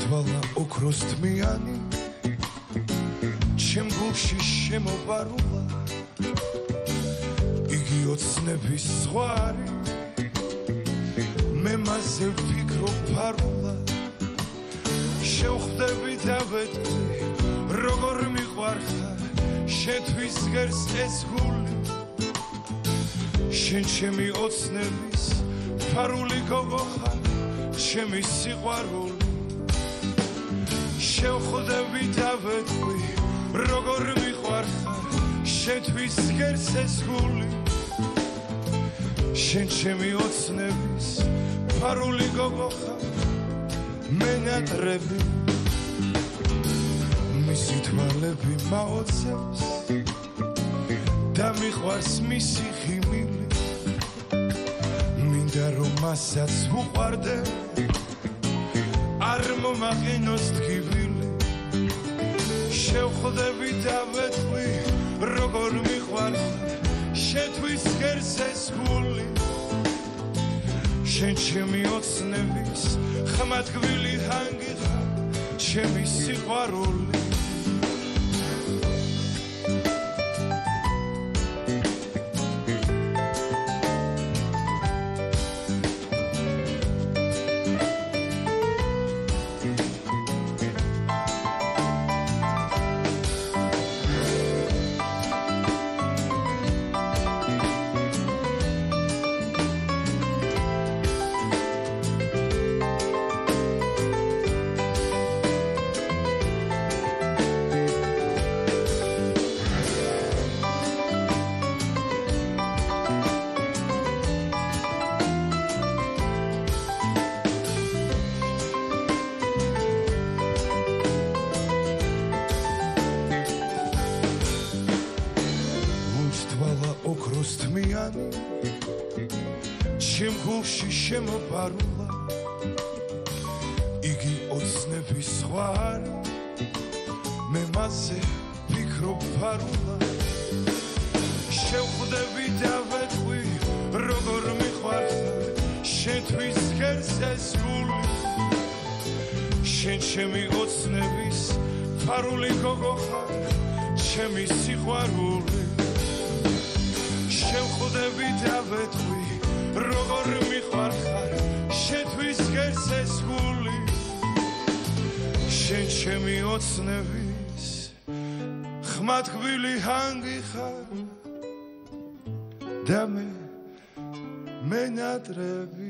უთვალა ოქროს თმიანი ჩემ გულში შემოვარულა იგი ოცნების ზღვარი მე მასზე ვფიქრობ ფარულა შევხვდები და ვეტყვი როგორ მიყვარხარ შეთვის გერს ეს გული შენ ჩემი ოცნების ფარული გოგო ხარ ჩემი სიყვარული შევხვდები და ვეტყვი როგორ მიყვარხარ შეთვის გერს ეს გული შენ ჩემი ოცნების ფარული გოგო ხარ მენატრები მისი თვალები მაოცებს და მიყვარს მისი ხიმილი მინდა რომ მასაც ვუყვარდე არ მომაყენოს ტკივილი შევხვდები და ვეტყვი როგორ მიყვარხარ შეთვის გერს ეს გული შენ ჩემი ოცნების ხმათგვილი ჰანგი ხარ ჩემი სიყვარული ოქროს თმიანი ჩემ გულში შემოპარულა იგი ოცნების ზღვარი მე მასზე ვფიქრობ ფარულა შევხვდები და ვეტყვი როგორ მიყვარხარ შეთვის გერს ეს გული შენ ჩემი ოცნების ფარული გოგო ხარ ჩემი სიყვარული შევხვდები და ვეტყვი როგორ მიყვარხარ შეთვის გერს ეს გული შენ ჩემი ოცნების ხმათგვილი ჰანგი ხარ და მე მენატრები